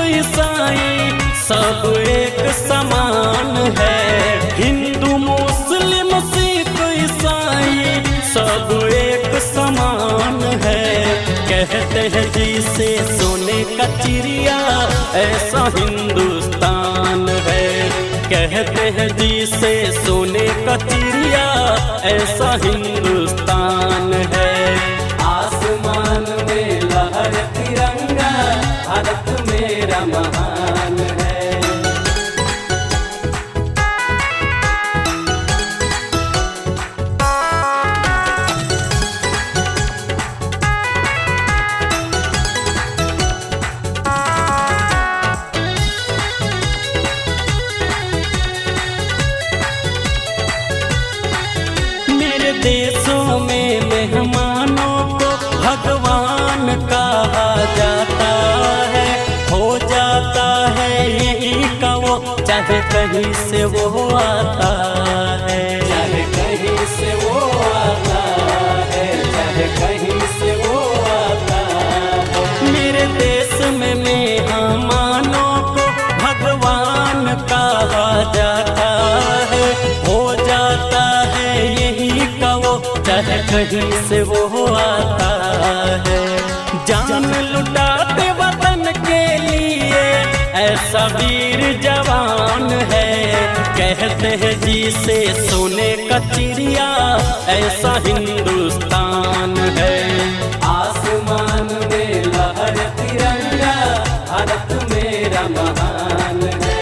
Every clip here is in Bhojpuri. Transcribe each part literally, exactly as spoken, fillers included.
ईसाई सब एक समान है। हिंदू मुस्लिम सिख ईसाई सब एक समान है। कहते हैं जिसे सोने का चिड़िया ऐसा हिंदुस्तान है। कहते हैं जिसे सोने का चिड़िया ऐसा हिंदुस्तान है। आसमान में लहर तिरंगा भारत मेरा महान है। देशों में मेहमानों को भगवान कहा जाता है। हो जाता है यही का वो चाहे कहीं से वो आता है। चाहे कहीं से वो आता है। चाहे कहीं से वो आता है। मेरे देश में मेहमानों को भगवान कहा जाता है। हो जाता है यही का वो चाहे कहीं से वो आता है। जान लुटाते वतन के लिए ऐसा वीर जवान है। कहते हैं जिसे सोने का चिड़िया ऐसा हिंदुस्तान है। आसमान में लहर तिरंगा भारत मेरा महान है।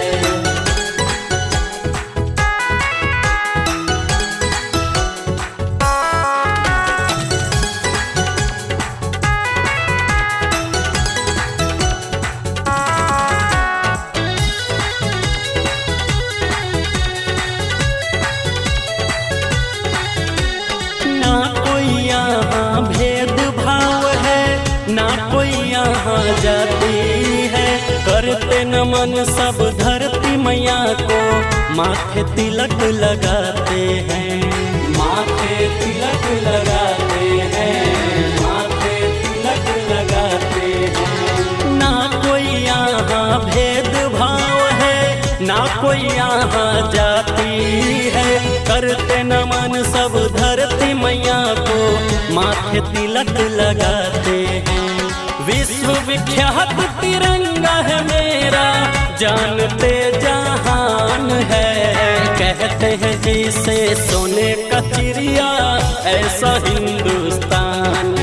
ना कोई यहाँ भेदभाव है, ना कोई यहाँ जाति है। करते नमन सब धरती मैया को, माथे तिलक लगाते हैं। माथे तिलक लगाते हैं। माथे तिलक लगाते हैं। ना कोई यहाँ भेदभाव है, ना कोई यहाँ जाति है। करते नमन सब धरती मैया को, माथे तिलक लगाते हैं। विश्व विख्यात तिरंगा है मेरा, जानते जहान है। कहते हैं जिसे सोने का चिड़िया ऐसा हिंदुस्तान